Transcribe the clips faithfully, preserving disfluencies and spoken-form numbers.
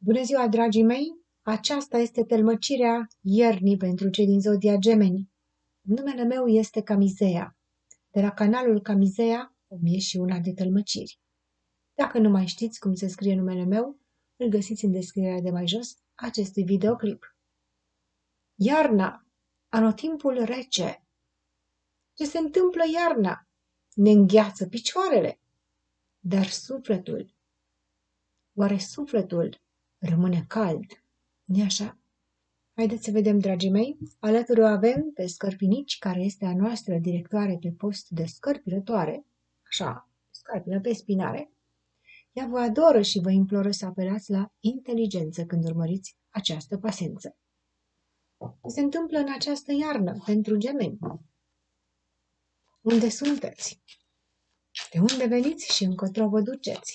Bună ziua, dragii mei! Aceasta este tălmăcirea iernii pentru cei din zodia Gemeni. Numele meu este Camizeea. De la canalul Camizeea o mie și una de tălmăciri. Dacă nu mai știți cum se scrie numele meu, îl găsiți în descrierea de mai jos acestui videoclip. Iarna, anotimpul rece. Ce se întâmplă iarna? Ne îngheață picioarele. Dar sufletul, oare sufletul rămâne cald? Nu-i așa? Haideți să vedem, dragii mei. Alături o avem pe Scărpinici, care este a noastră directoare pe post de scărpinătoare. Așa, scărpină pe spinare. Ea vă adoră și vă imploră să apelați la inteligență când urmăriți această pasență. Ce se întâmplă în această iarnă pentru gemeni? Unde sunteți? De unde veniți și încotro vă duceți?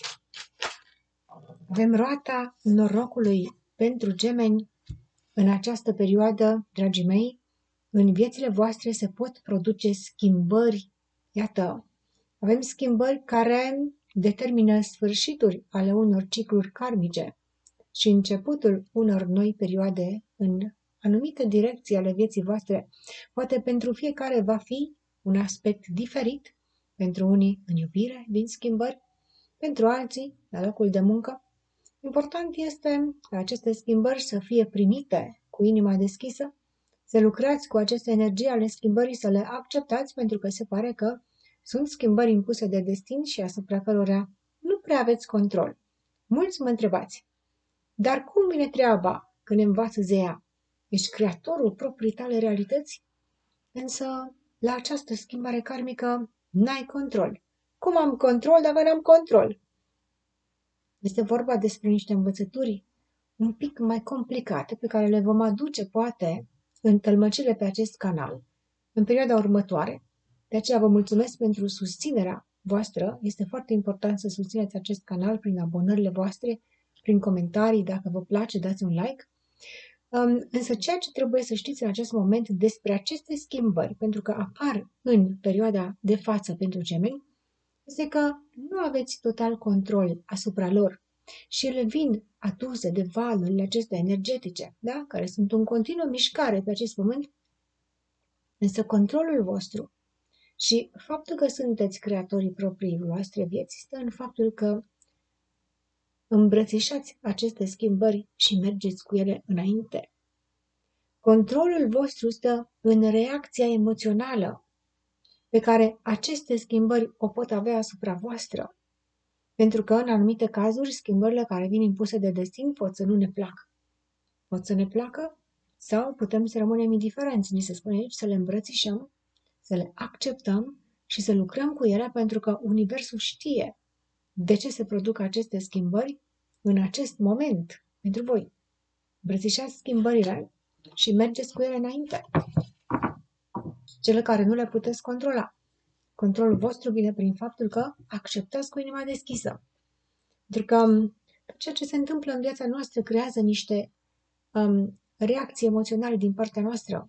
Avem roata norocului pentru gemeni. În această perioadă, dragii mei, în viețile voastre se pot produce schimbări. Iată, avem schimbări care determină sfârșituri ale unor cicluri karmice și începutul unor noi perioade în anumite direcții ale vieții voastre. Poate pentru fiecare va fi un aspect diferit. Pentru unii în iubire vin schimbări, pentru alții la locul de muncă. Important este ca aceste schimbări să fie primite cu inima deschisă, să lucrați cu aceste energii ale schimbării, să le acceptați, pentru că se pare că sunt schimbări impuse de destin și asupra cărora nu prea aveți control. Mulți mă întrebați, dar cum vine treaba când învață zeia? Ești creatorul proprii tale realități? Însă, la această schimbare karmică, n-ai control. Cum am control dacă n-am control? Este vorba despre niște învățături un pic mai complicate pe care le vom aduce, poate, în tălmăcile pe acest canal, în perioada următoare. De aceea vă mulțumesc pentru susținerea voastră. Este foarte important să susțineți acest canal prin abonările voastre, prin comentarii. Dacă vă place, dați un like. Însă ceea ce trebuie să știți în acest moment despre aceste schimbări, pentru că apar în perioada de față pentru gemeni, este că nu aveți total control asupra lor și ele vin aduse de valurile acestea energetice, da? Care sunt în continuă mișcare pe acest pământ, însă controlul vostru și faptul că sunteți creatorii proprii voastre vieți stă în faptul că îmbrățișați aceste schimbări și mergeți cu ele înainte. Controlul vostru stă în reacția emoțională pe care aceste schimbări o pot avea asupra voastră. Pentru că, în anumite cazuri, schimbările care vin impuse de destin pot să nu ne placă. Pot să ne placă sau putem să rămânem indiferenți. Ni se spune aici să le îmbrățișăm, să le acceptăm și să lucrăm cu ele, pentru că Universul știe de ce se produc aceste schimbări în acest moment pentru voi. Îmbrățișați schimbările și mergeți cu ele înainte. Cele care nu le puteți controla. Controlul vostru vine prin faptul că acceptați cu inima deschisă. Pentru că ceea ce se întâmplă în viața noastră creează niște um, reacții emoționale din partea noastră.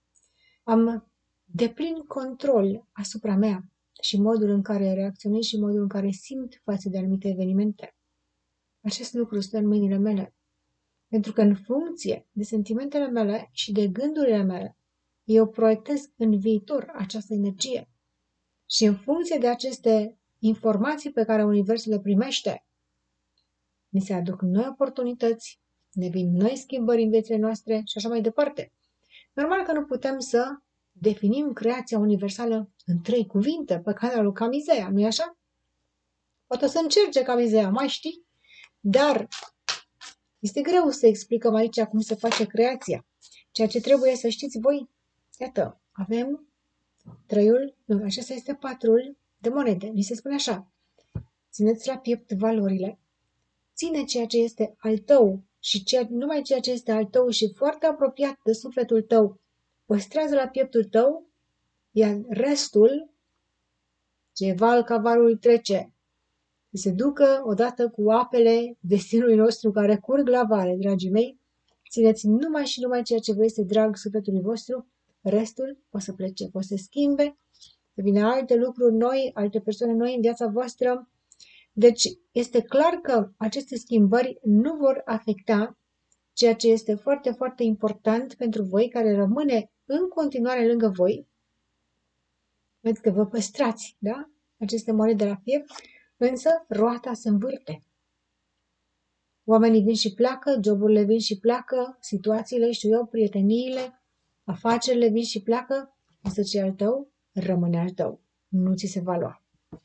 Am deplin control asupra mea și modul în care reacționez și modul în care simt față de anumite evenimente. Acest lucru stă în mâinile mele. Pentru că în funcție de sentimentele mele și de gândurile mele, eu proiectez în viitor această energie. Și în funcție de aceste informații pe care Universul le primește, ni se aduc noi oportunități, ne vin noi schimbări în viețile noastre și așa mai departe. Normal că nu putem să definim creația universală în trei cuvinte pe canalul Camizeea, nu-i așa? Poate o să încerce Camizeea, mai știi? Dar este greu să explicăm aici cum se face creația. Ceea ce trebuie să știți voi, iată, avem trăiul, nu, acesta este patrul de monede. Ni se spune așa, țineți la piept valorile, ține ceea ce este al tău și ceea, numai ceea ce este al tău și foarte apropiat de sufletul tău, păstrează la pieptul tău, iar restul, ce val cavalul trece, să se ducă odată cu apele destinului nostru care curg la vale, dragii mei, țineți numai și numai ceea ce vă este drag sufletului vostru, restul o să plece, o să se schimbe, să vină alte lucruri noi, alte persoane noi în viața voastră, Deci este clar că aceste schimbări nu vor afecta ceea ce este foarte, foarte important pentru voi, care rămâne în continuare lângă voi. Vedeți că vă păstrați, da? Aceste monede de la piept, însă roata se învârte. Oamenii vin și pleacă, joburile vin și pleacă, situațiile, știu eu, prieteniile, afacerile vin și pleacă, însă ce al tău rămâne al tău. Nu ți se va lua.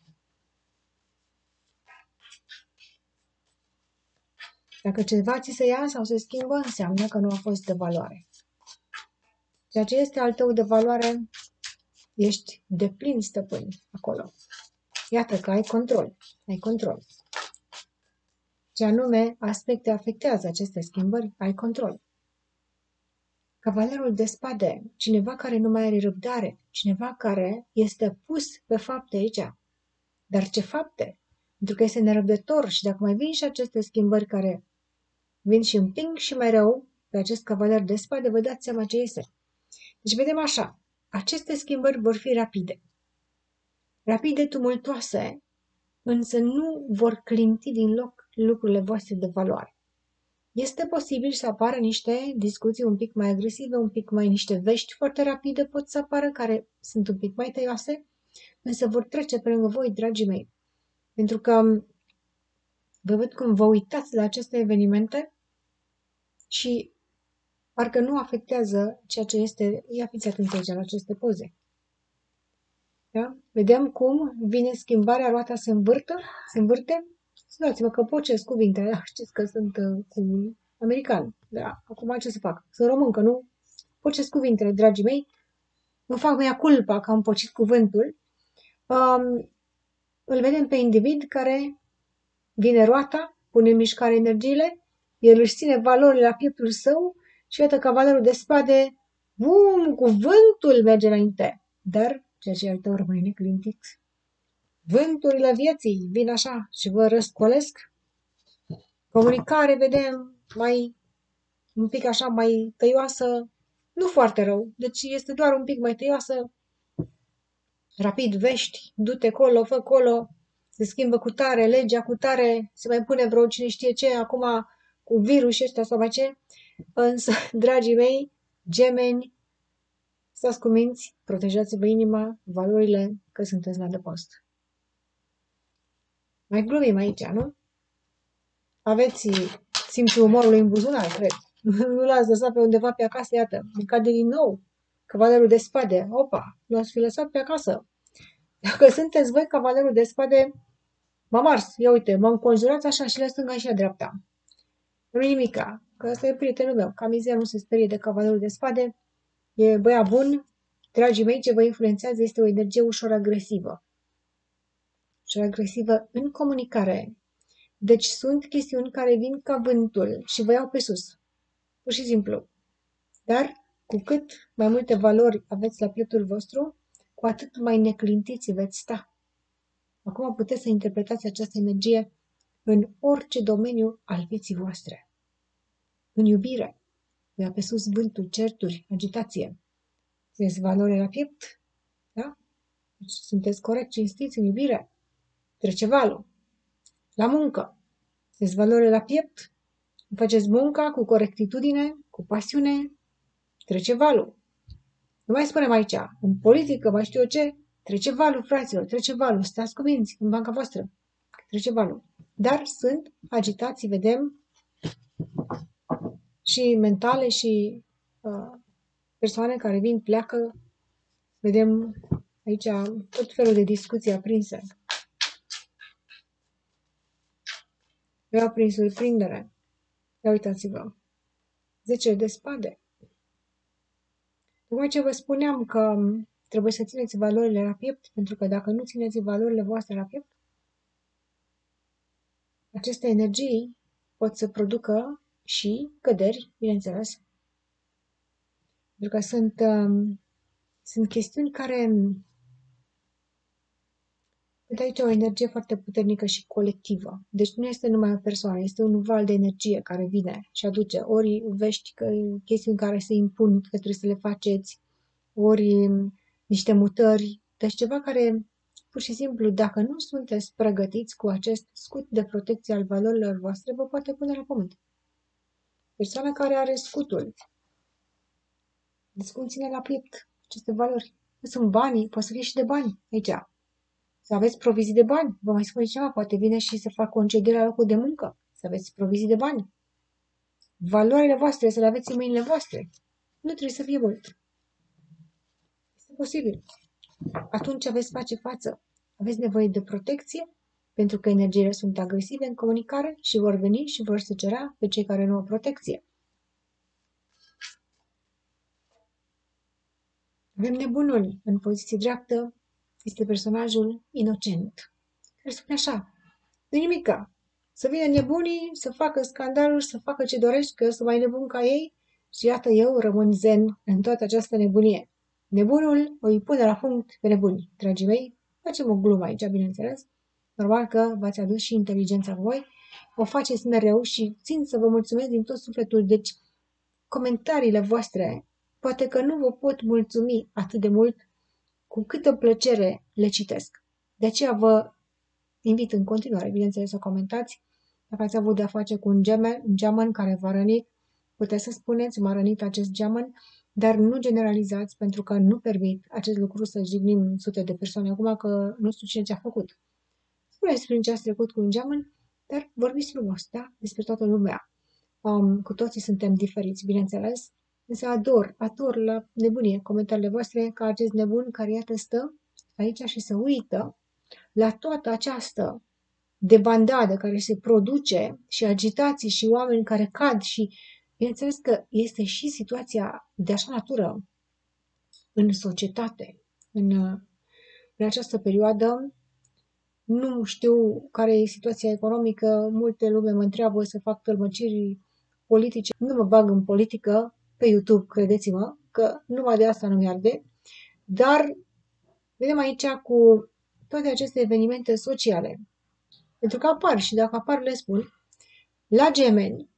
Dacă ceva ți se ia sau se schimbă, înseamnă că nu a fost de valoare. Ceea ce este al tău de valoare, ești deplin stăpân acolo. Iată că ai control. Ai control. Ce anume aspecte afectează aceste schimbări, ai control. Cavalerul de spade, cineva care nu mai are răbdare, cineva care este pus pe fapte aici. Dar ce fapte? Pentru că este nerăbdător și dacă mai vin și aceste schimbări care vin și împing și mai rău pe acest cavaler de spade, vă dați seama ce este. Deci vedem așa, aceste schimbări vor fi rapide. Rapide, tumultoase, însă nu vor clinti din loc lucrurile voastre de valoare. Este posibil să apară niște discuții un pic mai agresive, un pic mai niște vești foarte rapide pot să apară, care sunt un pic mai tăioase, însă vor trece pe lângă voi, dragii mei. Pentru că vă văd cum vă uitați la aceste evenimente și parcă nu afectează ceea ce este. Ia fiți atenți aici la aceste poze. Da? Vedem cum vine schimbarea, roata se învârtă, se învârte. Scuzați-mă că pocesc cuvintele, da? Știți că sunt uh, cu american. Da, acum ce să fac? Sunt româncă, nu? Pocesc cuvintele, dragii mei. Nu fac mea culpa că am pocit cuvântul. Um, îl vedem pe individ care vine roata, pune în mișcare energiile, el își ține valorile la pieptul său și iată cavalerul de spade, bum, cuvântul merge înainte. Dar ceea ce al tău rămâne neclintit. Vânturile vieții vin așa și vă răscolesc. Comunicare, vedem, mai un pic așa mai tăioasă, nu foarte rău, deci este doar un pic mai tăioasă. Rapid vești, du-te colo, fă colo, se schimbă cu tare, legea cu tare, se mai pune vreo cine știe ce, acum cu virus ăștia sau mai ce. Însă, dragii mei, gemeni, stați cu minți, protejați-vă inima, valorile, că sunteți la adăpost. Mai glumim aici, nu? Aveți simțul umorului în buzunar, cred. Nu l-ați lăsat pe undeva pe acasă, iată, îmi cade din nou cavalerul de spade. Opa, l-ați fi lăsat pe acasă. Dacă sunteți voi cavalerul de spade, m-am ars, ia uite, mă înconjurați așa și la stânga și la dreapta. Nu nimica, că ăsta e prietenul meu. Camizia nu se sperie de cavalerul de spade, e băiat bun. Dragii mei, ce vă influențează este o energie ușor agresivă. Ușor agresivă în comunicare. Deci sunt chestiuni care vin ca vântul și vă iau pe sus. Pur și simplu. Dar cu cât mai multe valori aveți la pieptul vostru, cu atât mai neclintiți veți sta. Acum puteți să interpretați această energie în orice domeniu al vieții voastre. În iubire, vă ia pe sus vântul, certuri, agitație. Sunteți valori la piept? Da? Deci sunteți corect, cinstiți în iubire? Trece valul. La muncă. Sunteți valori la piept? Faceți munca cu corectitudine, cu pasiune? Trece valul. Nu mai spunem aici, în politică, mai știu eu ce, trece valul, fraților, trece valul, stați cu minți în banca voastră, trece valul. Dar sunt agitații, vedem, și mentale și uh, persoane care vin, pleacă, vedem aici tot felul de discuții aprinse. Eu prin surprindere. Ia uitați-vă. zece de spade. Tocmai ce vă spuneam că trebuie să țineți valorile la piept, pentru că dacă nu țineți valorile voastre la piept, aceste energii pot să producă și căderi, bineînțeles. Pentru că sunt, um, sunt chestiuni care sunt aici o energie foarte puternică și colectivă. Deci nu este numai o persoană, este un val de energie care vine și aduce ori vești, că, chestiuni care se impun, că trebuie să le faceți, ori niște mutări, deci ceva care pur și simplu, dacă nu sunteți pregătiți cu acest scut de protecție al valorilor voastre, vă poate pune la pământ. Persoana care are scutul, cum ține la piept aceste valori. Sunt banii, poate să fie și de bani aici. Să aveți provizii de bani. Vă mai spune ceva, poate vine și să fac concediere la locul de muncă. Să aveți provizii de bani. Valorile voastre să le aveți în mâinile voastre. Nu trebuie să fie mult. Este posibil. Atunci veți face față. Aveți nevoie de protecție, pentru că energiile sunt agresive în comunicare și vor veni și vor săcera pe cei care nu au protecție. Avem nebunul în poziție dreaptă, este personajul inocent, care spune așa, nu nimica, să vină nebunii, să facă scandaluri, să facă ce dorești, că eu sunt mai nebun ca ei și iată eu rămân zen în toată această nebunie. Nebunul o îi pune la punct pe nebuni. Dragii mei, facem o glumă aici, bineînțeles. Normal că v-ați adus și inteligența voi, o faceți mereu și țin să vă mulțumesc din tot sufletul. Deci, comentariile voastre, poate că nu vă pot mulțumi atât de mult cu câtă plăcere le citesc. De aceea vă invit în continuare, bineînțeles, să comentați. Dacă ați avut de-a face cu un gemen, un geamăn care v-a rănit, puteți să spuneți, m-a rănit acest geamăn, dar nu generalizați, pentru că nu permit acest lucru să jignim sute de persoane acum că nu știu cine ce-a făcut. Spuneți prin ce ați trecut cu un geamăn, dar vorbiți frumos, da? Despre toată lumea. Um, cu toții suntem diferiți, bineînțeles, însă ador, ador la nebunie comentariile voastre ca acest nebun care iată stă aici și se uită la toată această debandadă care se produce și agitații și oameni care cad și bineînțeles că este și situația de așa natură în societate. În, în această perioadă nu știu care e situația economică, multe lume mă întreabă să fac tălmăciri politice. Nu mă bag în politică pe YouTube, credeți-mă, că numai de asta nu mi-arde, dar vedem aici cu toate aceste evenimente sociale. Pentru că apar și dacă apar le spun, la gemeni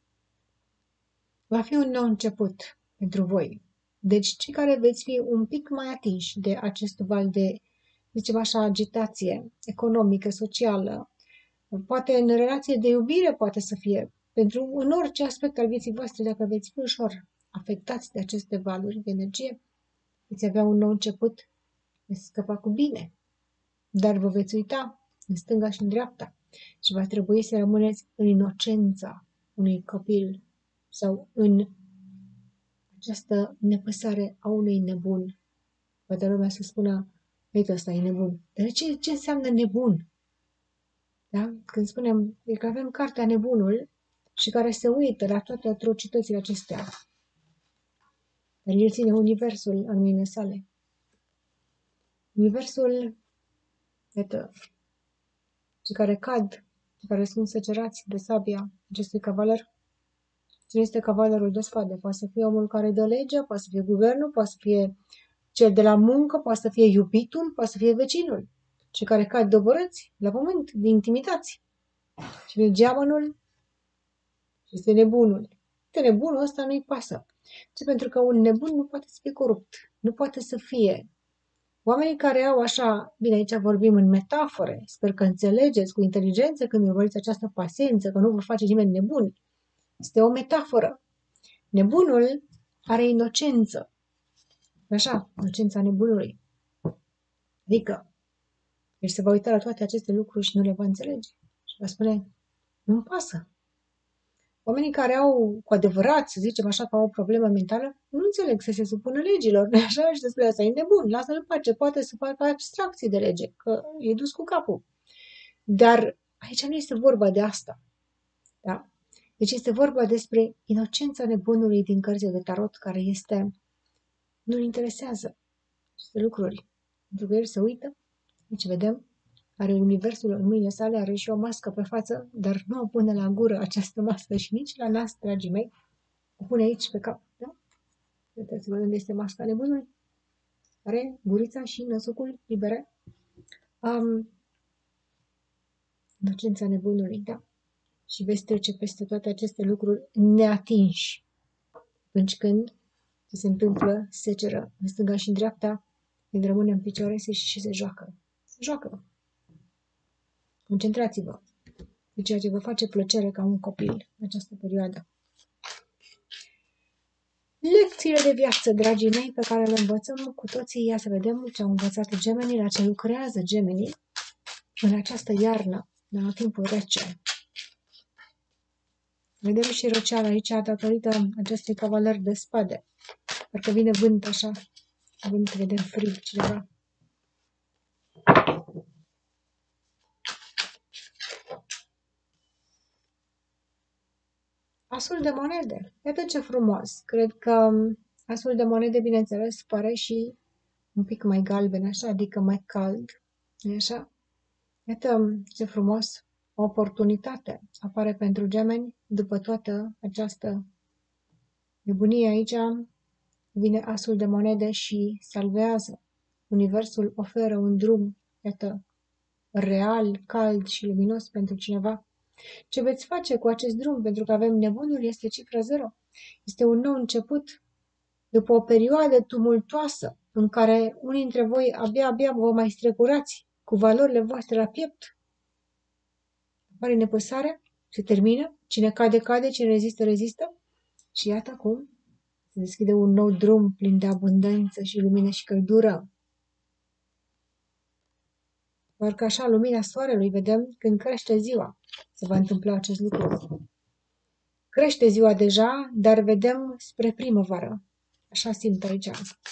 va fi un nou început pentru voi. Deci cei care veți fi un pic mai atinși de acest val de, zicem așa, agitație economică, socială, poate în relație de iubire poate să fie, pentru în orice aspect al vieții voastre, dacă veți fi ușor afectați de aceste valuri de energie, veți avea un nou început, veți scăpa cu bine, dar vă veți uita în stânga și în dreapta și va trebui să rămâneți în inocența unui copil sau în această nepăsare a unui nebun. Poate lumea să spună, uite, ăsta e nebun. Dar ce, ce înseamnă nebun? Da? Când spunem că avem cartea Nebunul și care se uită la toate atrocitățile acestea, dar el ține universul în mâinile sale. Universul, iată, cei care cad, cei care sunt săcerați de sabia acestui cavaler, cine este cavalerul de spade? Poate să fie omul care dă legea, poate să fie guvernul, poate să fie cel de la muncă, poate să fie iubitul, poate să fie vecinul. Cei care cad dobărâți la pământ, intimidați. Și vine geamănul și este nebunul. De nebunul ăsta nu-i pasă. Ce? Pentru că un nebun nu poate să fie corupt. Nu poate să fie. Oamenii care au așa, bine, aici vorbim în metafore, sper că înțelegeți cu inteligență când urmăriți această paciență, că nu vă face nimeni nebun. Este o metaforă. Nebunul are inocență. Așa, inocența nebunului. Adică, el se va uita la toate aceste lucruri și nu le va înțelege. Și va spune, nu-mi pasă. Oamenii care au cu adevărat, să zicem așa, că au o problemă mentală, nu înțeleg să se supună legilor. Așa și despre asta e nebun, lasă-l în pace, poate să facă abstracții de lege, că e dus cu capul. Dar aici nu este vorba de asta. Da? Deci este vorba despre inocența nebunului din cărțile de tarot, care este, nu-l interesează aceste lucruri. Pentru că el se uită, deci vedem, are universul în mâinile sale, are și o mască pe față, dar nu o pune la gură această mască și nici la nas, dragii mei. O pune aici pe cap, da? Uitați-vă unde este masca nebunului. Are gurița și năsucul libere. Um, inocența nebunului, da? Și veți trece peste toate aceste lucruri neatinși. Atunci când ce se întâmplă, seceră în stânga și în dreapta, când rămâne în picioare și se joacă. Joacă. Concentrați-vă pe ceea ce vă face plăcere ca un copil în această perioadă. Lecțiile de viață, dragii mei, pe care le învățăm cu toții, ia să vedem ce au învățat gemenii, la ce lucrează gemenii în această iarnă, în timpul rece. Vedem și răceala aici datorită acestui cavaler de spade. Parcă vine vânt așa, vânt, vedem frig cineva. Asul de monede. Iată ce frumos. Cred că asul de monede, bineînțeles, pare și un pic mai galben, așa, adică mai cald. Nu-i așa? Iată ce frumos. O oportunitate apare pentru gemeni după toată această nebunie aici. Vine asul de monede și salvează. Universul oferă un drum, iată, real, cald și luminos pentru cineva. Ce veți face cu acest drum? Pentru că avem nebunul, este cifra zero. Este un nou început. După o perioadă tumultoasă în care unii dintre voi abia, abia vă mai strecurați cu valorile voastre la piept. Apare nepăsarea, se termină, cine cade, cade, cine rezistă, rezistă. Și iată acum se deschide un nou drum plin de abundență și lumină și căldură. Doar că așa lumina soarelui vedem când crește ziua. Se va întâmpla acest lucru. Crește ziua deja, dar vedem spre primăvară. Așa simt aici.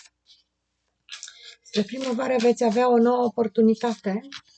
Spre primăvară veți avea o nouă oportunitate.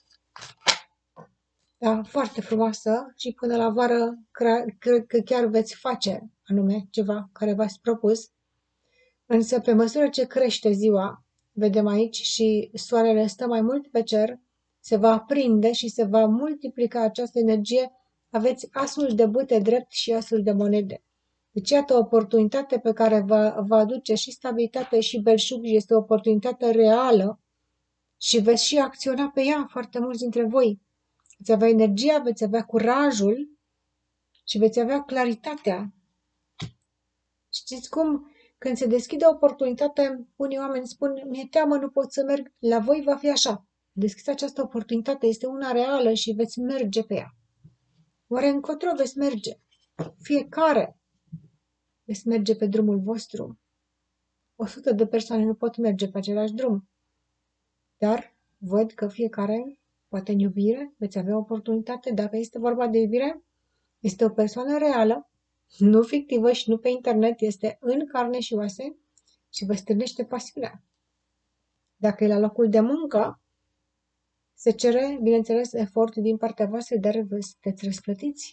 Da, foarte frumoasă și până la vară cred că chiar veți face anume ceva care v-ați propus. Însă pe măsură ce crește ziua, vedem aici și soarele stă mai mult pe cer, se va aprinde și se va multiplica această energie. Aveți asul de bâte drept și asul de monede. Deci iată o oportunitate pe care va, va aduce și stabilitate și belșug, este o oportunitate reală și veți și acționa pe ea foarte mulți dintre voi. Veți avea energia, veți avea curajul și veți avea claritatea. Știți cum? Când se deschide o oportunitate, unii oameni spun, mi-e teamă, nu pot să merg. La voi va fi așa. Deschideți această oportunitate, este una reală și veți merge pe ea. Oare încotro veți merge? Fiecare veți merge pe drumul vostru. O sută de persoane nu pot merge pe același drum. Dar văd că fiecare, poate în iubire, veți avea oportunitate. Dacă este vorba de iubire, este o persoană reală, nu fictivă și nu pe internet, este în carne și oase și vă stârnește pasiunea. Dacă e la locul de muncă, se cere, bineînțeles, efort din partea voastră, dar vă sunteți răsplătiți.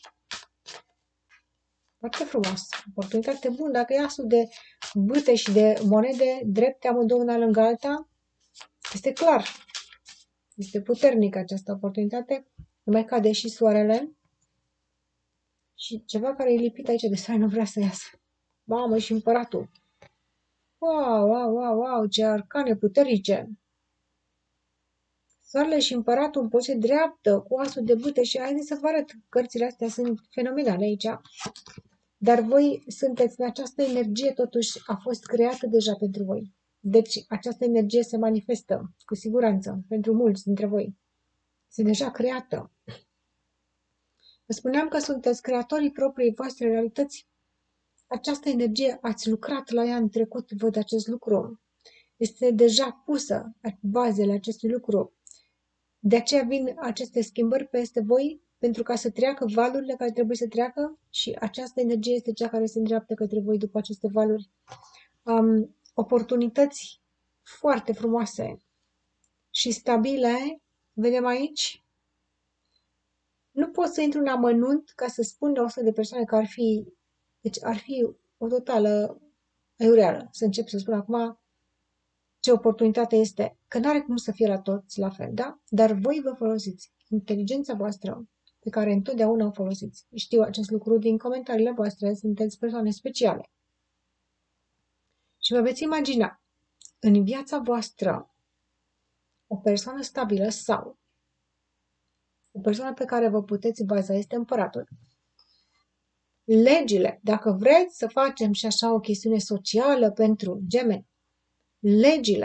Foarte frumos. Oportunitate bună. Dacă e asul de bâte și de monede drepte amândouă una lângă alta, este clar. Este puternică această oportunitate. Nu mai cade și soarele. Și ceva care e lipit aici de soare nu vrea să iasă. Mamă, și împăratul. Wow, wow, wow, wow, ce arcane puternice. Soarele și împăratul în poziție dreaptă, cu asul de bâte și haideți să vă arăt. Cărțile astea sunt fenomenale aici. Dar voi sunteți în această energie, totuși a fost creată deja pentru voi. Deci această energie se manifestă, cu siguranță, pentru mulți dintre voi. Este deja creată. Vă spuneam că sunteți creatorii propriei voastre realități. Această energie, ați lucrat la ea în trecut, văd acest lucru. Este deja pusă bazele acestui lucru. De aceea vin aceste schimbări peste voi, pentru ca să treacă valurile care trebuie să treacă și această energie este cea care se îndreaptă către voi după aceste valuri. Um, oportunități foarte frumoase și stabile, vedem aici. Nu pot să intru în amănunt ca să spun la o sută de persoane că ar fi, deci ar fi o totală aiureală să încep să spun acum ce oportunitate este, că nu are cum să fie la toți la fel, da? Dar voi vă folosiți inteligența voastră pe care întotdeauna o folosiți. Știu acest lucru din comentariile voastre, sunteți persoane speciale. Și vă veți imagina în viața voastră o persoană stabilă sau o persoană pe care vă puteți baza este împăratul. Legile, dacă vreți să facem și așa o chestiune socială pentru gemeni, legile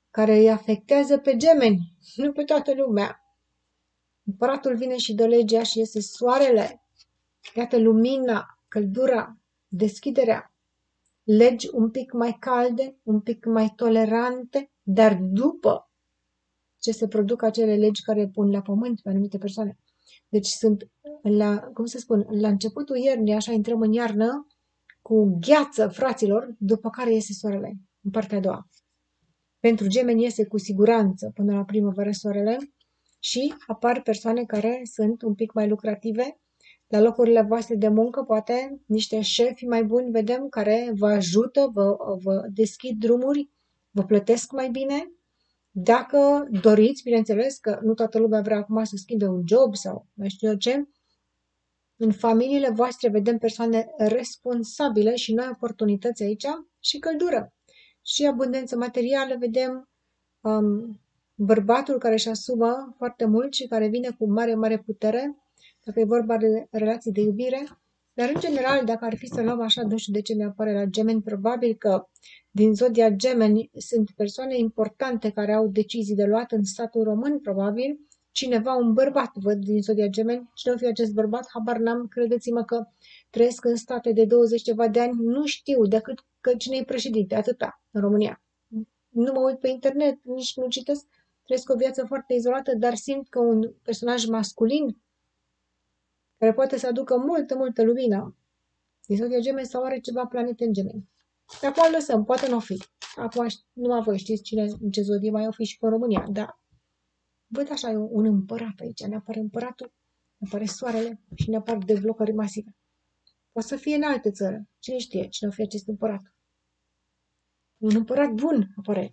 care îi afectează pe gemeni, nu pe toată lumea. Împăratul vine și dă legea și iese soarele. Iată lumina, căldura, deschiderea. Legi un pic mai calde, un pic mai tolerante, dar după ce se produc acele legi care pun la pământ pe anumite persoane. Deci sunt, la, cum să spun, la începutul iernii, așa intrăm în iarnă, cu gheață, fraților, după care iese soarele, în partea a doua. Pentru gemeni iese cu siguranță până la primăvară soarele și apar persoane care sunt un pic mai lucrative, la locurile voastre de muncă, poate niște șefi mai buni, vedem, care vă ajută, vă, vă deschid drumuri, vă plătesc mai bine. Dacă doriți, bineînțeles că nu toată lumea vrea acum să schimbe un job sau mai știu eu ce, în familiile voastre vedem persoane responsabile și noi oportunități aici și căldură. Și abundență materială, vedem um, bărbatul care își asumă foarte mult și care vine cu mare, mare putere, dacă e vorba de relații de iubire. Dar, în general, dacă ar fi să luăm așa, nu știu de ce mi-apare la gemeni, probabil că din zodia gemeni sunt persoane importante care au decizii de luat în statul român, probabil, cineva, un bărbat, văd din zodia gemeni, cine o fi acest bărbat, habar n-am, credeți-mă că trăiesc în state de douăzeci ceva de ani, nu știu decât că cine e președinte, atâta, în România. Nu mă uit pe internet, nici nu citesc, trăiesc o viață foarte izolată, dar simt că un personaj masculin care poate să aducă multă, multă lumină din zodia gemeni sau are ceva planete în gemeni. De acum îl lăsăm, poate nu o fi. Acum numai voi știți cine, în ce zodie mai o fi și pe România, dar văd așa un împărat aici, ne apare împăratul, ne apare soarele și ne apar deblocări masive. Poate să fie în altă țară, cine știe cine o fi acest împărat. Un împărat bun apare.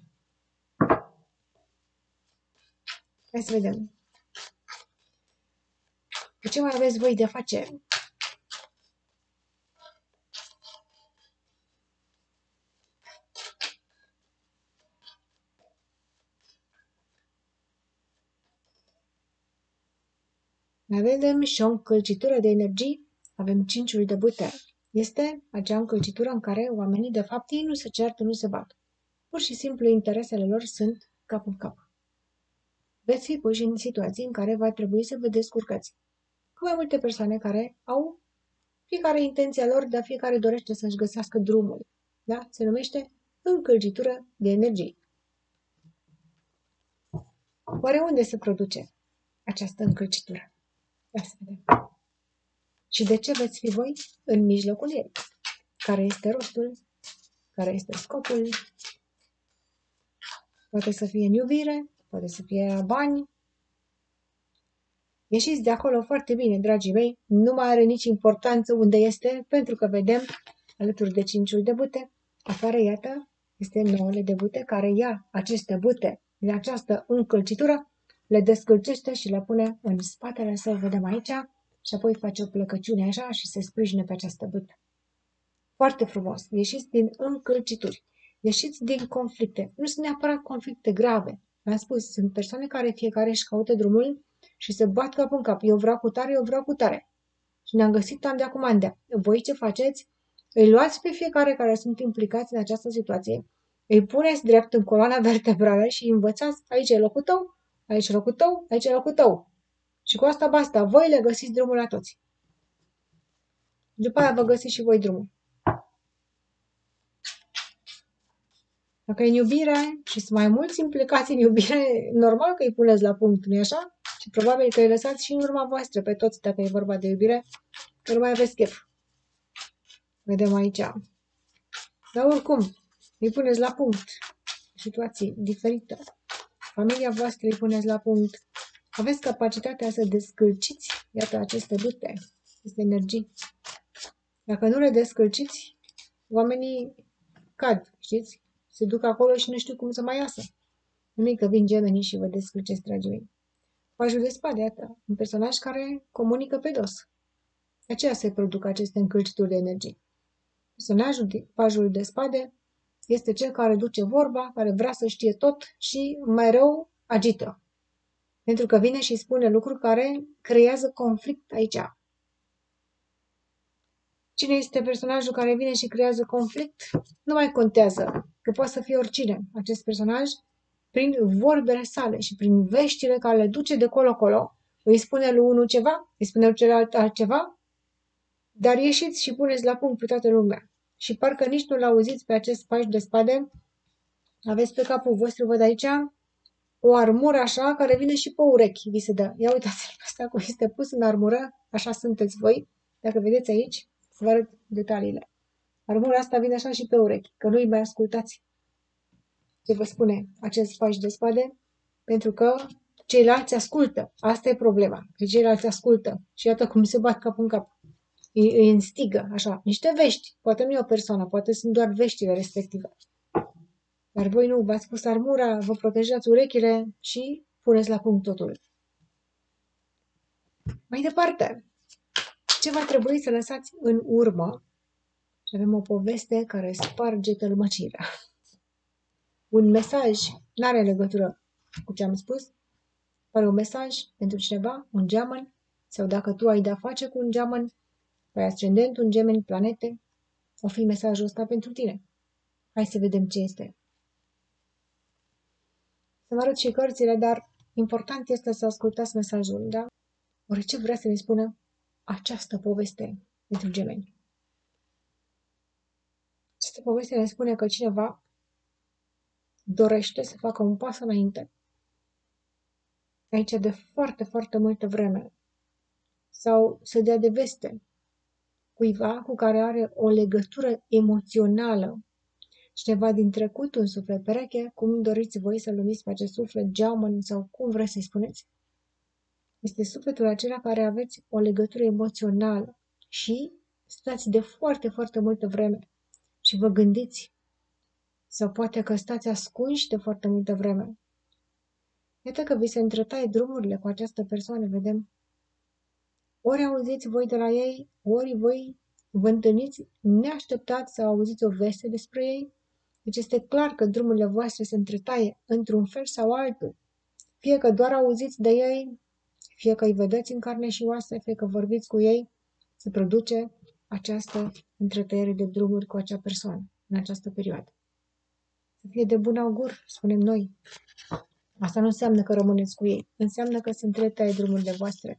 Hai să vedem. Cu ce mai aveți voi de face? Mai vedem și o încălcitură de energii. Avem cinciul de bâte. Este acea încălcitură în care oamenii, de fapt, ei nu se ceartă, nu se bat. Pur și simplu, interesele lor sunt cap în cap. Veți fi puși în situații în care va trebui să vă descurcați. Cu mai multe persoane care au fiecare intenția lor, dar fiecare dorește să-și găsească drumul. Da? Se numește încălcitură de energii. Oare unde se produce această încălcitură? Ia să vedem. Și de ce veți fi voi în mijlocul ei? Care este rostul? Care este scopul? Poate să fie în iubire, poate să fie la bani. Ieșiți de acolo foarte bine, dragii mei, nu mai are nici importanță unde este, pentru că vedem, alături de cinciul de bâte, afară, iată, este nouăle de bâte, care ia aceste bâte din această încălcitură, le descălcește și le pune în spatele său, vedem aici, și apoi face o plecăciune așa și se sprijine pe această bâtă. Foarte frumos, ieșiți din încălcituri, ieșiți din conflicte, nu sunt neapărat conflicte grave. V-am spus, sunt persoane care fiecare își caută drumul și se bat cap în cap. Eu vreau cu tare, eu vreau cu tare. Și ne-am găsit an de acum an de. Voi ce faceți? Îi luați pe fiecare care sunt implicați în această situație, îi puneți drept în coloana vertebrală și îi învățați, aici e locul tău, aici e locul tău, aici e locul tău. Și cu asta basta, voi le găsiți drumul la toți. După aia vă găsiți și voi drumul. Dacă e în iubire și sunt mai mulți implicați în iubire, normal că îi puneți la punct, nu-i așa? Și probabil că îi lăsați și în urma voastră pe toți, dacă e vorba de iubire, că nu mai aveți chef. Vedem aici. Dar oricum, îi puneți la punct. Situații diferite. Familia voastră îi puneți la punct. Aveți capacitatea să descălciți, iată, aceste bâte, aceste energii. Dacă nu le descălciți, oamenii cad, știți? Se duc acolo și nu știu cum să mai iasă. Nimic că vin gemenii și vă descălcesc, dragii mei. Pajul de spade, iată, un personaj care comunică pe dos. De aceea se produc aceste încălcituri de energie. Personajul, pajul de spade, este cel care duce vorba, care vrea să știe tot și mai rău agită. Pentru că vine și spune lucruri care creează conflict aici. Cine este personajul care vine și creează conflict? Nu mai contează, că poate să fie oricine. Acest personaj prin vorbele sale și prin veștile care le duce de colo-colo, îi spune lui unul ceva, îi spune lui celălalt altceva, dar ieșiți și puneți la punct pe toată lumea. Și parcă nici nu l-auziți pe acest pași de spade. Aveți pe capul vostru, văd aici, o armură așa, care vine și pe urechi, vi se dă. Ia uitați-l pe asta cum este pus în armură, așa sunteți voi. Dacă vedeți aici, să vă arăt detaliile. Armura asta vine așa și pe urechi, că nu-i mai ascultați ce vă spune acest pași de spade, pentru că ceilalți ascultă. Asta e problema, că ceilalți ascultă. Și iată cum se bat cap în cap. Îi, îi instigă, așa, niște vești. Poate nu e o persoană, poate sunt doar veștile respective. Dar voi nu, v-ați pus armura, vă protejați urechile și puneți la punct totul. Mai departe, ce va trebui să lăsați în urmă? Și avem o poveste care sparge tălmăcirea. Un mesaj nu are legătură cu ce am spus. Pare un mesaj pentru cineva, un geamăn, sau dacă tu ai de-a face cu un geamăn, ai ascendent, un gemeni, planete, o fi mesajul ăsta pentru tine. Hai să vedem ce este. Să vă arăt și cărțile, dar important este să ascultați mesajul, da? Ori ce vrea să ne spună această poveste pentru gemeni? Această poveste ne spune că cineva dorește să facă un pas înainte. Aici de foarte, foarte multă vreme. Sau să dea de veste cuiva cu care are o legătură emoțională. Cineva din trecut, un suflet pereche, cum doriți voi să-l numiți pe acest suflet, geamăn sau cum vreți să-i spuneți. Este sufletul acela care aveți o legătură emoțională și stați de foarte, foarte multă vreme și vă gândiți sau poate că stați ascunși de foarte multă vreme. Iată că vi se întretaie drumurile cu această persoană, vedem. Ori auziți voi de la ei, ori voi vă întâlniți neașteptat să auziți o veste despre ei. Deci este clar că drumurile voastre se întretaie într-un fel sau altul. Fie că doar auziți de ei, fie că îi vedeți în carne și oase, fie că vorbiți cu ei, se produce această întretăiere de drumuri cu acea persoană în această perioadă. Să fie de bun augur, spunem noi. Asta nu înseamnă că rămâneți cu ei, înseamnă că se întretaie drumurile voastre.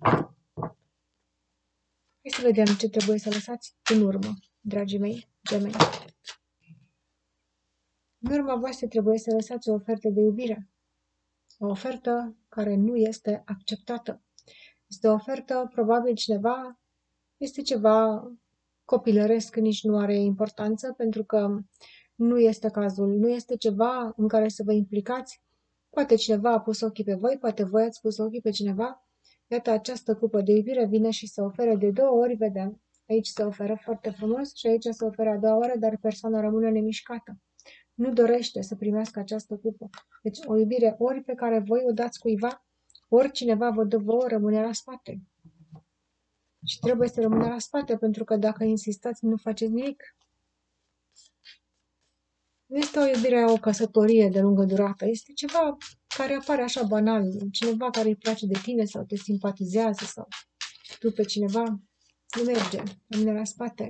Hai să vedem ce trebuie să lăsați în urmă, dragii mei, gemeni. În urma voastră trebuie să lăsați o ofertă de iubire. O ofertă care nu este acceptată. Este o ofertă, probabil cineva, este ceva copilăresc, nici nu are importanță, pentru că nu este cazul, nu este ceva în care să vă implicați. Poate cineva a pus ochii pe voi, poate voi ați pus ochii pe cineva. Iată, această cupă de iubire vine și se oferă de două ori, vedem. Aici se oferă foarte frumos și aici se oferă a doua oră, dar persoana rămâne nemișcată. Nu dorește să primească această cupă. Deci o iubire ori pe care voi o dați cuiva, ori cineva vă dă vouă, rămâne la spate. Și trebuie să rămână la spate, pentru că dacă insistați, nu faceți nimic. Nu este o iubire, o căsătorie de lungă durată. Este ceva care apare așa banal. Cineva care îi place de tine sau te simpatizează sau tu pe cineva. Nu merge. Rămâne la spate.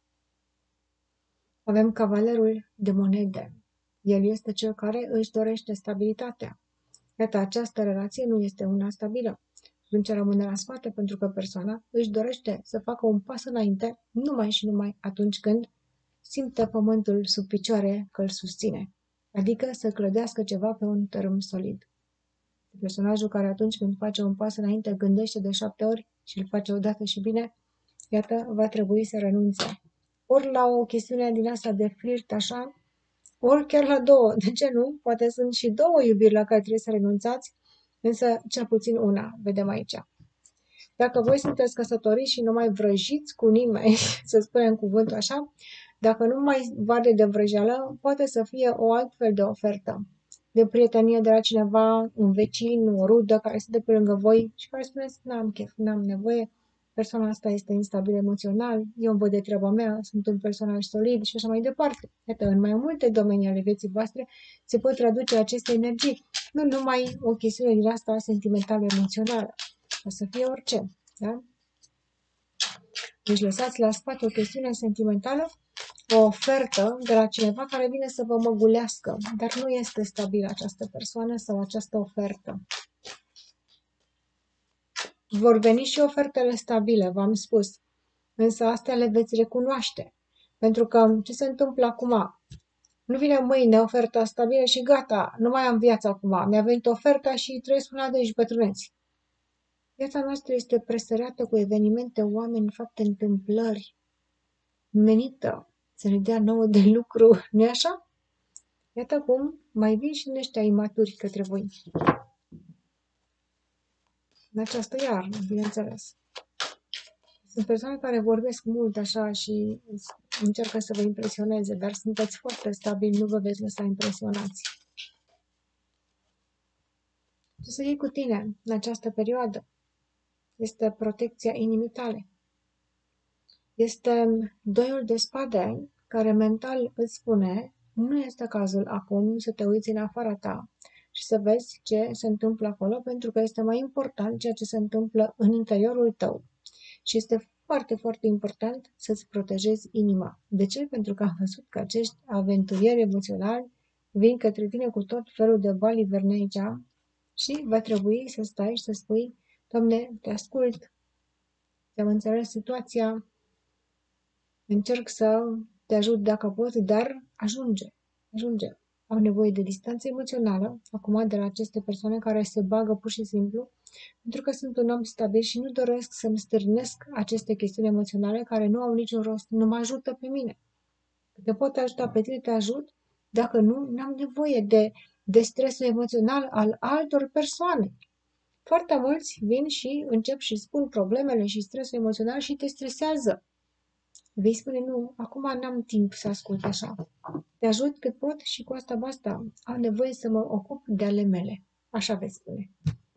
Avem cavalerul de monede. El este cel care își dorește stabilitatea. Iată, această relație nu este una stabilă. Atunci rămâne la spate pentru că persoana își dorește să facă un pas înainte numai și numai atunci când simte pământul sub picioare că îl susține, adică să clădească ceva pe un tărâm solid. Personajul care atunci când face un pas înainte gândește de șapte ori și îl face odată și bine, iată, va trebui să renunțe. Ori la o chestiune din asta de flirt așa, ori chiar la două. De ce nu? Poate sunt și două iubiri la care trebuie să renunțați, însă cel puțin una, vedem aici. Dacă voi sunteți căsătoriți și nu mai vrăjiți cu nimeni, să spunem cuvântul așa, dacă nu mai vade de vrăjeală, poate să fie o altfel de ofertă. De prietenie de la cineva, un vecin, o rudă care stă pe lângă voi și care spuneți, n-am chef, n-am nevoie, persoana asta este instabil emoțional, eu îmi văd de treaba mea, sunt un personaj solid și așa mai departe. Iată, în mai multe domenii ale vieții voastre se pot traduce aceste energii, nu numai o chestiune din asta sentimentală emoțională. O să fie orice, da? Deci lăsați la spate o chestiune sentimentală o ofertă de la cineva care vine să vă măgulească, dar nu este stabilă această persoană sau această ofertă. Vor veni și ofertele stabile, v-am spus, însă astea le veți recunoaște. Pentru că ce se întâmplă acum? Nu vine mâine oferta stabilă și gata, nu mai am viață acum. Mi-a venit oferta și trăiesc una de aici bătrâneți. Viața noastră este presărată cu evenimente, oameni, fapte, întâmplări, menită să ne dea nouă de lucru, nu-i așa? Iată cum mai vin și din ăștia imaturi către voi. În această iarnă, bineînțeles. Sunt persoane care vorbesc mult așa și încearcă să vă impresioneze, dar sunteți foarte stabili, nu vă veți lăsa impresionați. Ce să iei cu tine în această perioadă este protecția inimii tale. Este doiul de spade care mental îți spune nu este cazul acum să te uiți în afara ta și să vezi ce se întâmplă acolo, pentru că este mai important ceea ce se întâmplă în interiorul tău. Și este foarte, foarte important să-ți protejezi inima. De ce? Pentru că am văzut că acești aventurieri emoționali vin către tine cu tot felul de baliverne aici și va trebui să stai și să spui: Doamne, te ascult, te-am înțeles situația, încerc să te ajut dacă pot, dar ajunge, ajunge. Au nevoie de distanță emoțională, acum, de la aceste persoane care se bagă pur și simplu, pentru că sunt un om stabil și nu doresc să-mi stârnesc aceste chestiuni emoționale care nu au niciun rost, nu mă ajută pe mine. Te pot ajuta pe tine, te ajut, dacă nu, n-am nevoie de, de stresul emoțional al altor persoane. Foarte mulți vin și încep și spun problemele și stresul emoțional și te stresează. Vei spune, nu, acum n-am timp să ascult așa. Te ajut cât pot și cu asta basta. Am nevoie să mă ocup de ale mele. Așa veți spune.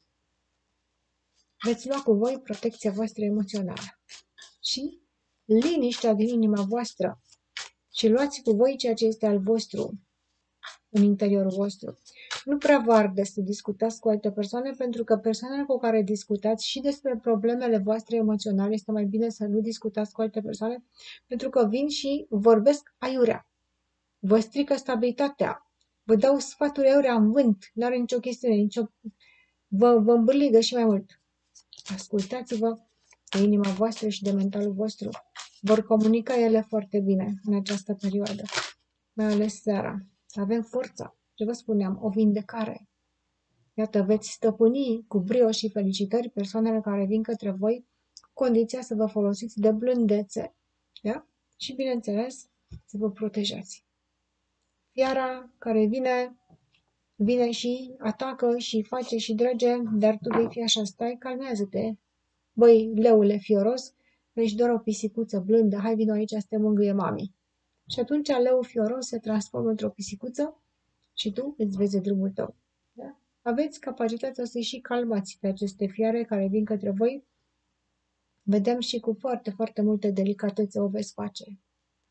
Veți lua cu voi protecția voastră emoțională și liniștea din inima voastră și luați cu voi ceea ce este al vostru în interiorul vostru. Nu prea vă arde să discutați cu alte persoane, pentru că persoanele cu care discutați și despre problemele voastre emoționale este mai bine să nu discutați cu alte persoane, pentru că vin și vorbesc aiurea. Vă strică stabilitatea. Vă dau sfaturi aiurea în vânt. Nu are nicio chestiune, nicio... Vă, vă îmbârligă și mai mult. Ascultați-vă de inima voastră și de mentalul vostru. Vor comunica ele foarte bine în această perioadă, mai ales seara. Avem forța. Ce vă spuneam, o vindecare. Iată, veți stăpâni cu brio și felicitări persoanele care vin către voi, condiția să vă folosiți de blândețe. Da? Și, bineînțeles, să vă protejați. Fiara care vine, vine și atacă și face și drege, dar tu vei fi așa, stai, calmează-te. Băi, leule fioros, ești doar o pisicuță blândă, hai vino aici să te mângâie mami. Și atunci leul fioros se transformă într-o pisicuță și tu îți vezi drumul tău. Da? Aveți capacitatea să-i și calmați pe aceste fiare care vin către voi. Vedem și cu foarte, foarte multe delicatețe o veți face.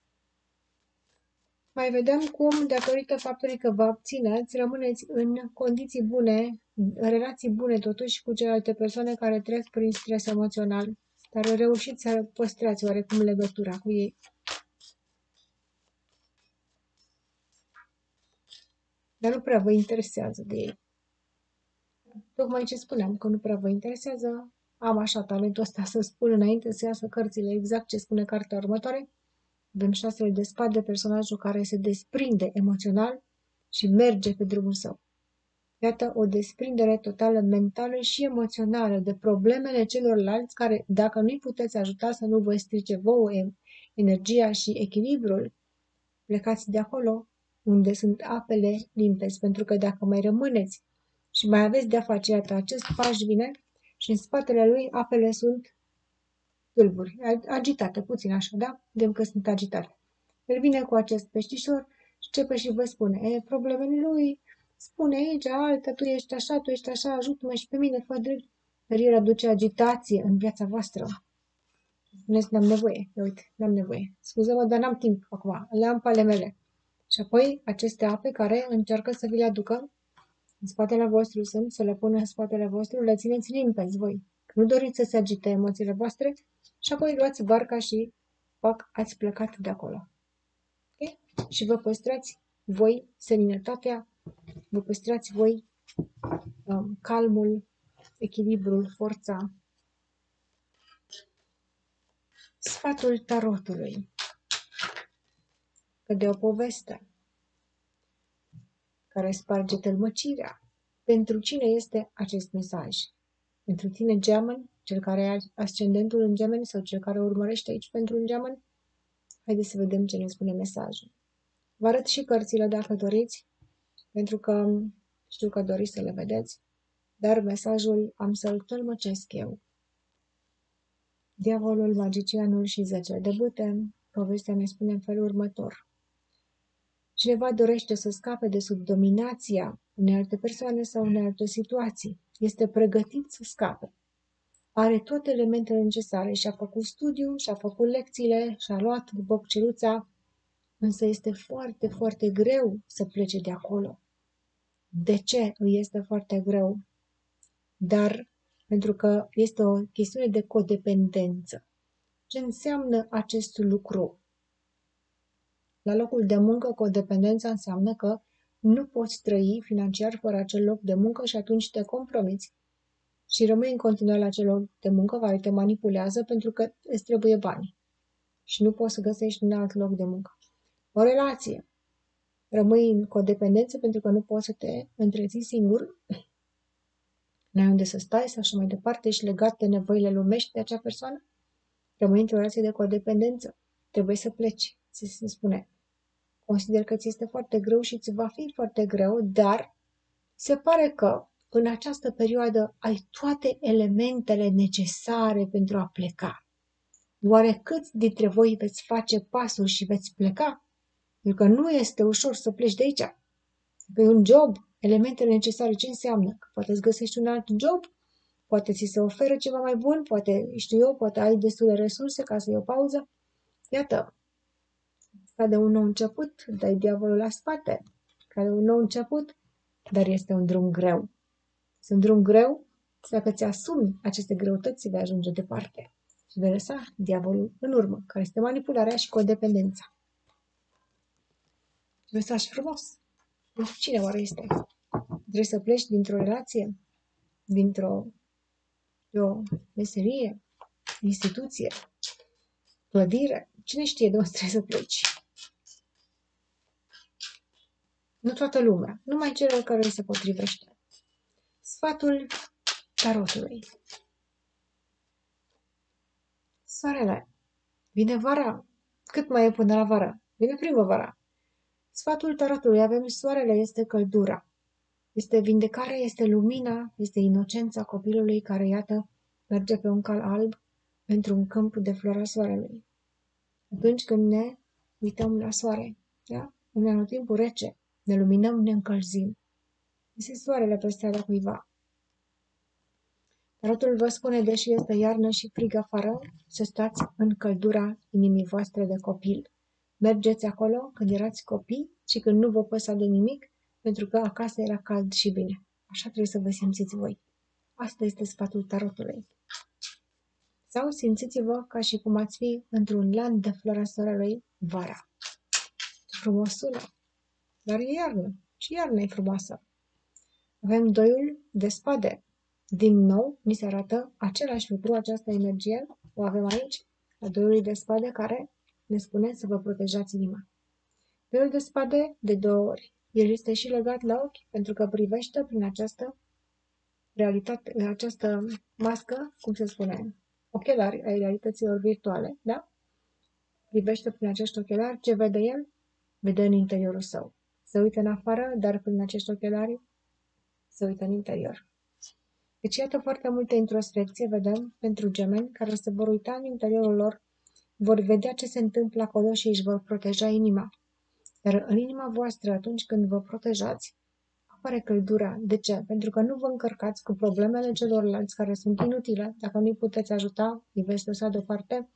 Mai vedem cum, datorită faptului că vă abțineți, rămâneți în condiții bune, în relații bune totuși cu celelalte persoane care trec prin stres emoțional, dar reușiți să păstrați oarecum legătura cu ei. Dar nu prea vă interesează de ei. Tocmai ce spuneam, că nu prea vă interesează, am așa talentul ăsta să spun înainte să iasă cărțile exact ce spune cartea următoare. Avem șasele de spade, personajul care se desprinde emoțional și merge pe drumul său. Iată o desprindere totală mentală și emoțională de problemele celorlalți care, dacă nu-i puteți ajuta să nu vă strice vouă energia și echilibrul, plecați de acolo unde sunt apele limpezi, pentru că dacă mai rămâneți și mai aveți de-a face, iată, acest paș vine și în spatele lui apele sunt tulburi, agitate, puțin așa, da? Vedem că sunt agitate. El vine cu acest peștișor, începe și vă spune, e, problemele lui, spune aici, altă, tu ești așa, tu ești așa, ajută-mă și pe mine, fă drept. Dar el aduce agitație în viața voastră. Spuneți, n-am nevoie, eu, uite, n-am nevoie. Scuză-mă, dar n-am timp acum, le am pe ale mele. Și apoi aceste ape care încearcă să vi le aducă în spatele vostru sunt, să le pună în spatele vostru, le țineți limpezi voi. Nu doriți să se agite emoțiile voastre și apoi luați barca și, pac, ați plecat de acolo. și vă păstrați voi seninătatea, vă păstrați voi um, calmul, echilibrul, forța. Sfatul tarotului. Că de o poveste care sparge tălmăcirea. Pentru cine este acest mesaj? Pentru tine, Gemeni, cel care are ascendentul în Gemeni sau cel care urmărește aici pentru un Gemeni? Haideți să vedem ce ne spune mesajul. Vă arăt și cărțile dacă doriți, pentru că știu că doriți să le vedeți, dar mesajul am să-l tălmăcesc eu. Diavolul, magicianul și zece de bâte. Povestea ne spune în felul următor. Cineva dorește să scape de sub dominația unei alte persoane sau unei alte situații. Este pregătit să scape. Are toate elementele necesare, și-a făcut studiu, și-a făcut lecțiile, și-a luat bocceluța, însă este foarte, foarte greu să plece de acolo. De ce îi este foarte greu? Dar pentru că este o chestiune de codependență. Ce înseamnă acest lucru? La locul de muncă, codependența înseamnă că nu poți trăi financiar fără acel loc de muncă și atunci te compromiți și rămâi în continuare la acel loc de muncă care te manipulează pentru că îți trebuie bani și nu poți să găsești un alt loc de muncă. O relație. Rămâi în codependență pentru că nu poți să te întreții singur, n-ai unde să stai sau așa mai departe, ești legat de nevoile lumești de acea persoană. Rămâi într-o relație de codependență. Trebuie să pleci, ți se spune. Consider că ți este foarte greu și ți va fi foarte greu, dar se pare că în această perioadă ai toate elementele necesare pentru a pleca. Oare câți dintre voi veți face pasul și veți pleca? Pentru că nu este ușor să pleci de aici. Că e un job, elementele necesare, ce înseamnă? Că poate îți găsești un alt job, poate ți se oferă ceva mai bun, poate, știu eu, poate ai destule resurse ca să iei o pauză. Iată, ca de un nou început, dai diavolul la spate, ca de un nou început, dar este un drum greu. Este un drum greu, dacă ți asumi aceste greutăți, vei ajunge departe și vei lăsa diavolul în urmă, care este manipularea și codependența. Mesaj frumos. Cine oare este? Vrei să pleci dintr-o relație, dintr-o o meserie, instituție, clădire? Cine știe de unde trebuie să pleci? Nu toată lumea, numai celor care îi se potrivește. Sfatul tarotului. Soarele. Vine vara. Cât mai e până la vară? Vine primăvara. Sfatul tarotului. Avem soarele, este căldura. Este vindecarea, este lumina, este inocența copilului care, iată, merge pe un cal alb pentru un câmp de flori a soarelui. Atunci când ne uităm la soare, da? În anotimpul rece, ne luminăm, ne încălzim. Este soarele pe strada cuiva. Tarotul vă spune, deși este iarnă și frig afară, să stați în căldura inimii voastre de copil. Mergeți acolo când erați copii și când nu vă păsa de nimic, pentru că acasă era cald și bine. Așa trebuie să vă simțiți voi. Asta este sfatul tarotului. Sau simțiți-vă ca și cum ați fi într-un lan de flora soarelui vara. Frumos sună, dar e iarnă și iarna e frumoasă. Avem doiul de spade. Din nou, ni se arată același lucru, această energie, o avem aici, a doiului de spade care ne spune să vă protejați inima. Doiul de spade de două ori. El este și legat la ochi, pentru că privește prin această realitate, această mască, cum se spune, ochelari ai realităților virtuale, da? Privește prin acești ochelari, ce vede el? Vede în interiorul său. Se uită în afară, dar prin acești ochelari se uită în interior. Deci iată foarte multă introspecție, vedem, pentru gemeni care se vor uita în interiorul lor, vor vedea ce se întâmplă acolo și își vor proteja inima. Dar în inima voastră, atunci când vă protejați, apare căldura. De ce? Pentru că nu vă încărcați cu problemele celorlalți care sunt inutile. Dacă nu-i puteți ajuta, îi veți lăsa deoparte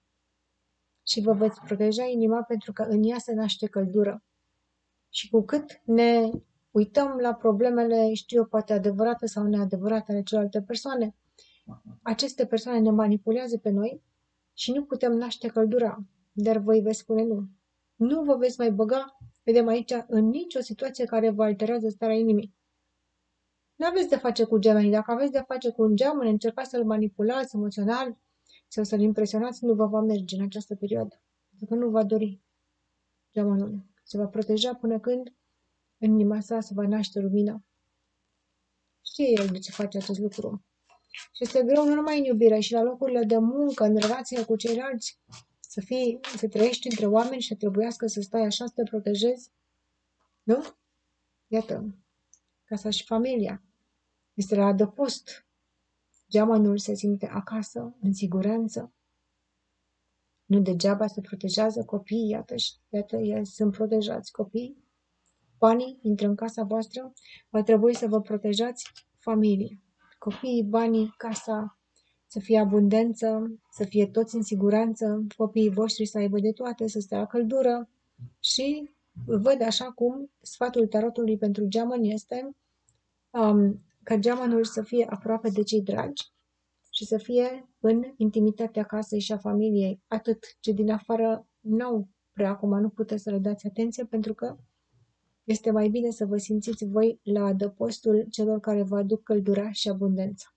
și vă veți proteja inima pentru că în ea se naște căldură. Și cu cât ne uităm la problemele, știu eu, poate adevărate sau neadevărate ale celelalte persoane, aceste persoane ne manipulează pe noi și nu putem naște căldura. Dar voi veți spune nu. Nu vă veți mai băga, vedem aici, în nicio situație care vă alterează starea inimii. Nu aveți de face cu gemenii. Dacă aveți de face cu un geamăn, încercați să-l manipulați emoțional sau să-l impresionați, nu vă va merge în această perioadă. Pentru că nu va dori geamănul. Se va proteja până când în inima sa se va naște lumină. Știe el de ce face acest lucru. Și este greu nu numai în iubire, și la locurile de muncă, în relație cu ceilalți, să fii, să trăiești între oameni și să trebuiască să stai așa, să te protejezi. Nu? Iată, casa și familia. Este la adăpost. Geamănul se simte acasă, în siguranță. Nu degeaba se protejează copiii, iată, iată, ei sunt protejați copiii. Banii intră în casa voastră, va trebui să vă protejați familia. Copiii, banii, casa, să fie abundență, să fie toți în siguranță, copiii voștri să aibă de toate, să stea la căldură. Și văd așa cum sfatul tarotului pentru geamăn este um, ca geamănul să fie aproape de cei dragi și să fie în intimitatea casei și a familiei, atât ce din afară n-au prea acum, nu puteți să le dați atenție pentru că este mai bine să vă simțiți voi la adăpostul celor care vă aduc căldura și abundența.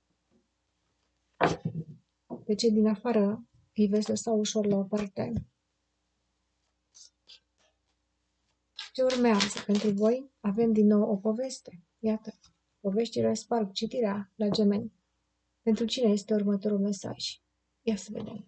Pe cei din afară îi veți lăsa ușor la o parte. Ce urmează pentru voi? Avem din nou o poveste. Iată, poveștile sparg citirea la gemeni. Pentru cine este următorul mesaj? Ia să vedem.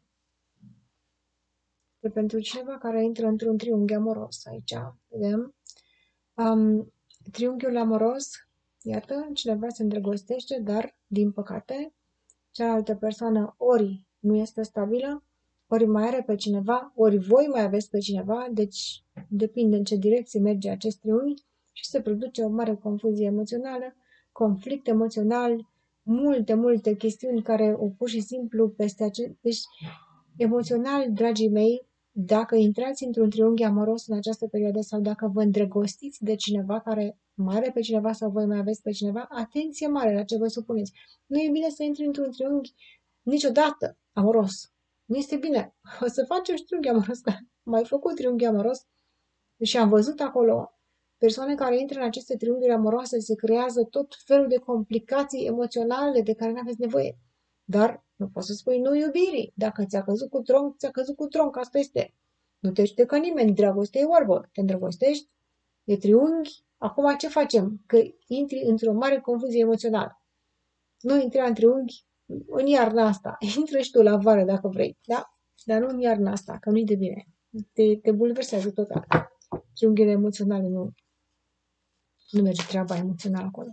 De pentru cineva care intră într-un triunghi amoros aici. Vedem. Um, triunghiul amoros, iată, cineva se îndrăgostește, dar, din păcate, cealaltă persoană ori nu este stabilă, ori mai are pe cineva, ori voi mai aveți pe cineva, deci depinde în ce direcție merge acest triunghi și se produce o mare confuzie emoțională, conflict emoțional, multe, multe chestiuni care o pur și simplu peste acest... Deci, emoțional, dragii mei, dacă intrați într-un triunghi amoros în această perioadă sau dacă vă îndrăgostiți de cineva care mai are pe cineva sau voi mai aveți pe cineva, atenție mare la ce vă supuneți. Nu e bine să intri într-un triunghi niciodată amoros. Nu este bine. O să facem și triunghi amoros. Am mai făcut triunghi amoros și am văzut acolo persoane care intră în aceste triunghiuri amoroase, se creează tot felul de complicații emoționale de care nu aveți nevoie. Dar nu poți să spui nu iubirii. Dacă ți-a căzut cu tronc, ți-a căzut cu tronc, asta este. Nu te judecă nimeni, dragoste e oarbă. Te îndrăgostești, e triunghi, acum ce facem? Că intri într-o mare confuzie emoțională. Nu intra în triunghi în iarna asta. Intră și tu la vară dacă vrei, da? Dar nu în iarna asta, că nu-i de bine. Te, te bulversează total. Triunghiile emoționale nu, nu merge treaba emoțională acolo.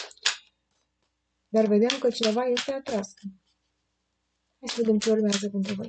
Dar vedem că cineva este atras. Hai să vedem ce urmează pentru voi.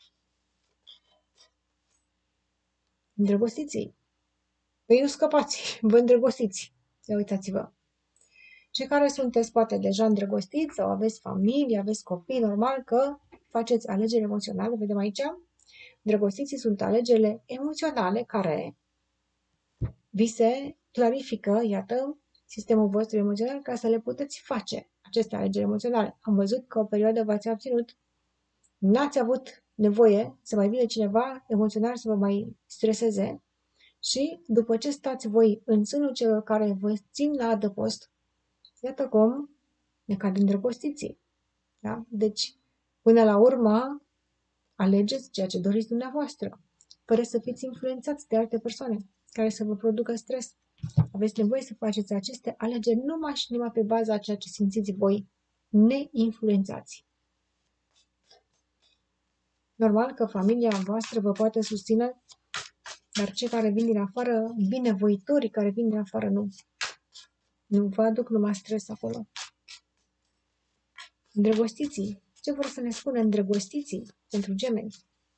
Îndrăgostiți-i. Păi nu scăpați, vă îndrăgostiți. Ia uitați-vă. Cei care sunteți poate deja îndrăgostiți sau aveți familie, aveți copii, normal că faceți alegeri emoționale, vedem aici. Îndrăgostiții sunt alegerile emoționale care vi se clarifică, iată, sistemul vostru emoțional ca să le puteți face aceste alegeri emoționale. Am văzut că o perioadă v-ați abținut, n-ați avut nevoie să mai vină cineva emoțional să vă mai streseze și după ce stați voi în sânul celor care vă țin la adăpost, iată cum ne cad îndrăgostiții. Da? Deci, până la urmă, alegeți ceea ce doriți dumneavoastră, fără să fiți influențați de alte persoane care să vă producă stres. Aveți nevoie să faceți aceste alegeri numai și numai pe baza a ceea ce simțiți voi, neinfluențați. Normal că familia voastră vă poate susține, dar cei care vin din afară, binevoitorii care vin din afară, nu. Nu vă aduc numai stres acolo. Îndrăgostiții. Ce vor să ne spună îndrăgostiții pentru gemeni?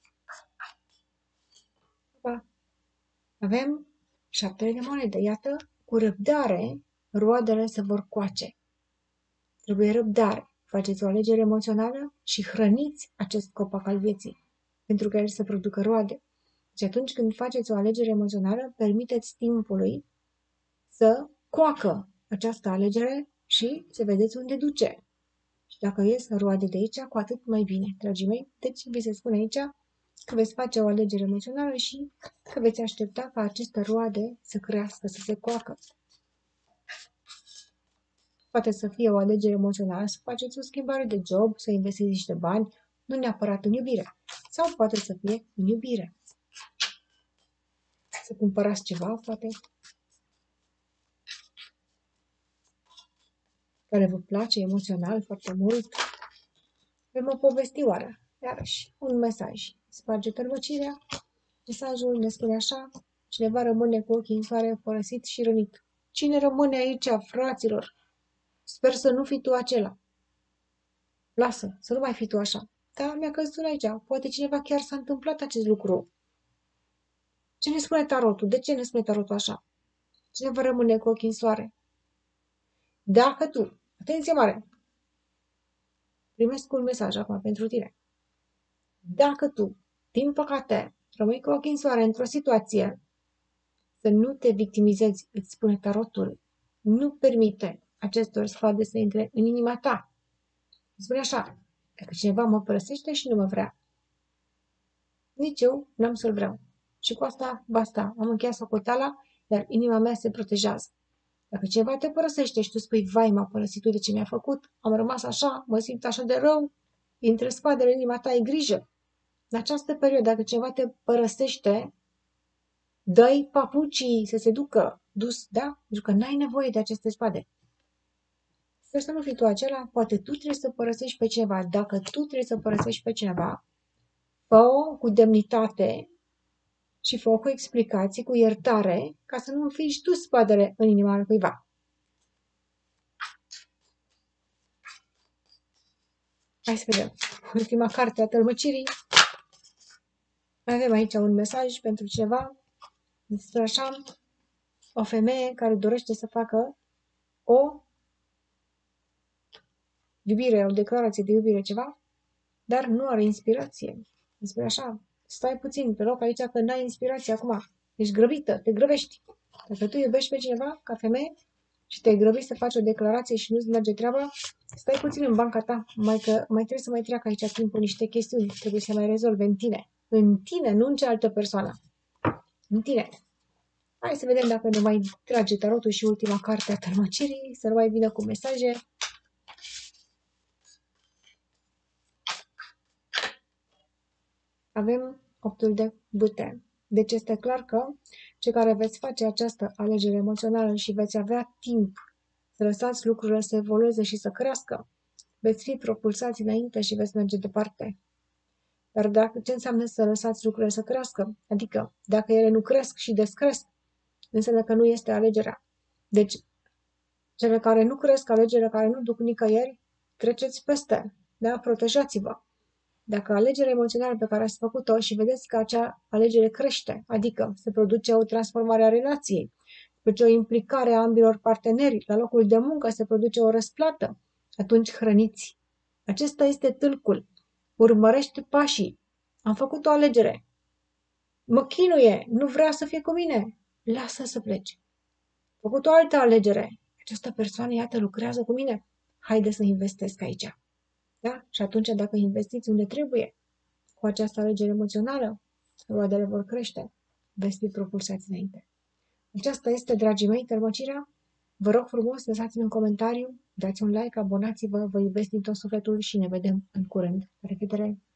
Avem șaptele de monede. Iată, cu răbdare, roadele se vor coace. Trebuie răbdare. Faceți o alegere emoțională și hrăniți acest copac al vieții, pentru că el să producă roade. Și atunci când faceți o alegere emoțională, permiteți timpului să coacă această alegere și să vedeți unde duce. Și dacă ies roade de aici, cu atât mai bine, dragii mei. Deci, vi se spune aici, că veți face o alegere emoțională și că veți aștepta ca aceste roade să crească, să se coacă. Poate să fie o alegere emoțională, să faceți o schimbare de job, să investiți niște bani, nu neapărat în iubire. Sau poate să fie în iubire. Să cumpărați ceva, poate, care vă place emoțional foarte mult. Avem o povestioară, iarăși, un mesaj. Sparge tălmăcirea, mesajul ne spune așa: cineva rămâne cu ochii în soare, părăsit și rănit. Cine rămâne aici, fraților? Sper să nu fii tu acela. Lasă, să nu mai fii tu așa. Da, mi-a căzut aici. Poate cineva chiar s-a întâmplat acest lucru. Ce ne spune tarotul? De ce ne spune tarotul așa? Cine va rămâne cu ochii în soare? Dacă tu, atenție mare, primesc un mesaj acum pentru tine. Dacă tu, din păcate, rămâi cu ochii în soare într-o situație, să nu te victimizezi, îți spune tarotul. Nu permite acestor sfade să intre în inima ta. Spune așa: dacă cineva mă părăsește și nu mă vrea, nici eu n-am să-l vreau. Și cu asta basta. Am încheiat socoteala, iar inima mea se protejează. Dacă cineva te părăsește și tu spui: vai, m-a părăsit, uite ce mi-a făcut, am rămas așa, mă simt așa de rău, între spadele inima ta, ai grijă. În această perioadă, dacă cineva te părăsește, dă-i papucii să se ducă, dus, da? Pentru că n-ai nevoie de aceste spade. Sper să nu fii tu acela, poate tu trebuie să părăsești pe cineva. Dacă tu trebuie să părăsești pe cineva, fă-o cu demnitate și fă-o cu explicații, cu iertare, ca să nu înfici tu spadele în inima lui cuiva. Hai să vedem. Ultima carte a tălmăcirii. Avem aici un mesaj pentru cineva. Despre așa, o femeie care dorește să facă o iubire, o declarație de iubire, ceva, dar nu are inspirație. Despre așa, stai puțin pe loc aici că n-ai inspirație acum. Ești grăbită, te grăbești. Dacă tu iubești pe cineva, ca femeie, și te-ai grăbit să faci o declarație și nu-ți merge treaba, stai puțin în banca ta, mai că mai trebuie să mai treacă aici timpul niște chestiuni, trebuie să mai rezolvi în tine. În tine, nu în cealaltă persoană. În tine. Hai să vedem dacă ne mai trage tarotul și ultima carte a tălmăcirii, să nu mai vină cu mesaje. Avem optul de bâte. Deci este clar că cei care veți face această alegere emoțională și veți avea timp să lăsați lucrurile să evolueze și să crească, veți fi propulsați înainte și veți merge departe. Dar dacă, ce înseamnă să lăsați lucrurile să crească? Adică, dacă ele nu cresc și descresc, înseamnă că nu este alegerea. Deci, cele care nu cresc, alegerile care nu duc nicăieri, treceți peste. Da? Protejați-vă. Dacă alegerea emoțională pe care ați făcut-o și vedeți că acea alegere crește, adică se produce o transformare a relației, se produce o implicare a ambilor parteneri, la locul de muncă se produce o răsplată, atunci hrăniți. Acesta este tâlcul. Urmărește pașii. Am făcut o alegere. Mă chinuie, nu vrea să fie cu mine. Lasă să plece. Am făcut o altă alegere. Această persoană, iată, lucrează cu mine. Haide să investesc aici. Da? Și atunci, dacă investiți unde trebuie, cu această alegere emoțională, roadele vor crește, veți fi propulsați înainte. Aceasta este, dragii mei, tălmăcirea. Vă rog frumos, lăsați-mi un comentariu, dați un like, abonați-vă, vă iubesc din tot sufletul și ne vedem în curând. La revedere!